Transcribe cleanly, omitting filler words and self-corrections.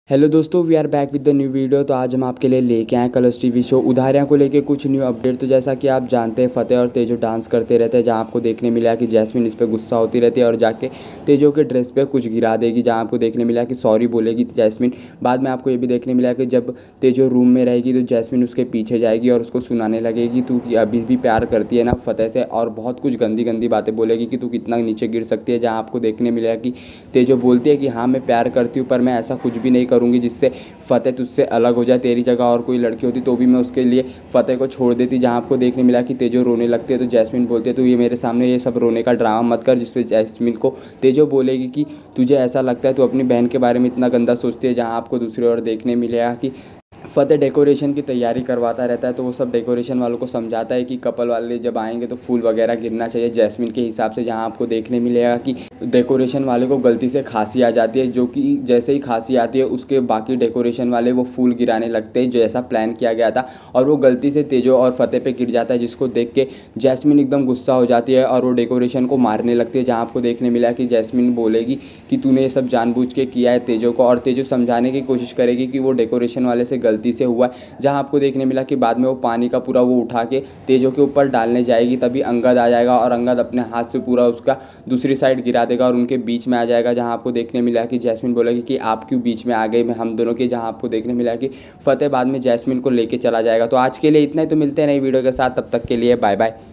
Hello दोस्तों, we are back with the new video. तो आज हम आपके लिए लेके आए कलर्स टीवी शो उधारियाँ को लेके कुछ न्यू अपडेट। तो जैसा कि आप जानते हैं, फतेह और तेजो डांस करते रहते हैं, जहां आपको देखने मिला कि जैस्मिन इस पे गुस्सा होती रहती है और जाके तेजो के ड्रेस पे कुछ गिरा देगी, जहां आपको देखने मिला कि सॉरी बोलेगी जैस्मिन। बाद में आपको ये भी देखने मिला कि जब तेजो रूम में रहेगी तो जैस्मिन उसके पीछे जाएगी और उसको सुनाने लगेगी तू अभी भी प्यार करती है ना फतेह से, और बहुत कुछ गंदी गंदी बातें बोलेगी कि तू कितना नीचे गिर सकती है। जहाँ आपको देखने मिला कि तेजो बोलती है कि हाँ मैं प्यार करती हूँ, पर मैं ऐसा कुछ भी नहीं करूँगी जिससे फतेह तुझसे अलग हो जाए। तेरी जगह और कोई लड़की होती तो भी मैं उसके लिए फतेह को छोड़ देती। जहाँ आपको देखने मिला कि तेजो रोने लगती है तो जैस्मिन बोलती है तो ये मेरे सामने ये सब रोने का ड्रामा मत कर, जिसपे जैस्मिन को तेजो बोलेगी कि तुझे ऐसा लगता है, तू अपनी बहन के बारे में इतना गंदा सोचती है। जहाँ आपको दूसरी ओर देखने मिलेगा कि फतेह डेकोरेशन की तैयारी करवाता रहता है, तो वो सब डेकोरेशन वालों को समझाता है कि कपल वाले जब आएंगे तो फूल वगैरह गिरना चाहिए जैस्मिन के हिसाब से। जहाँ आपको देखने मिलेगा कि डेकोरेशन वाले को गलती से खांसी आ जाती है, जो कि जैसे ही खांसी आती है उसके बाकी डेकोरेशन वाले वो फूल गिराने लगते हैं जैसा प्लान किया गया था, और वो गलती से तेजो और फतेह पे गिर जाता है, जिसको देख के जैस्मिन एकदम गुस्सा हो जाती है और वो डेकोरेशन को मारने लगती है। जहाँ आपको देखने मिला कि जैस्मिन बोलेगी कि तूने ये सब जानबूझ के किया है तेजो को, और तेजो समझाने की कोशिश करेगी कि वो डेकोरेशन वाले से गलती से हुआ है। जहाँ आपको देखने मिला कि बाद में वो पानी का पूरा वो उठा के तेजो के ऊपर डालने जाएगी, तभी अंगद आ जाएगा और अंगद अपने हाथ से पूरा उसका दूसरी साइड गिरा देगा और उनके बीच में आ जाएगा। जहाँ आपको देखने मिला कि जैस्मिन बोलेगी कि आप क्यों बीच में आ गए मैं हम दोनों के। जहाँ आपको देखने मिला कि फतेह बाद में जैस्मिन को लेके चला जाएगा। तो आज के लिए इतना ही, तो मिलते हैं नई वीडियो के साथ, तब तक के लिए बाय बाय।